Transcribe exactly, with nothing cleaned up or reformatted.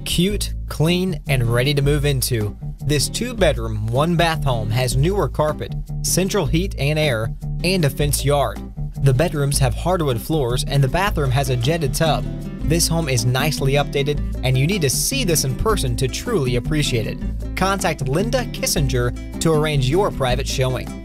Cute, clean, and ready to move into, this two-bedroom, one-bath home has newer carpet, central heat and air, and a fenced yard. The bedrooms have hardwood floors and the bathroom has a jetted tub. This home is nicely updated and you need to see this in person to truly appreciate it. Contact Linda Kissinger to arrange your private showing.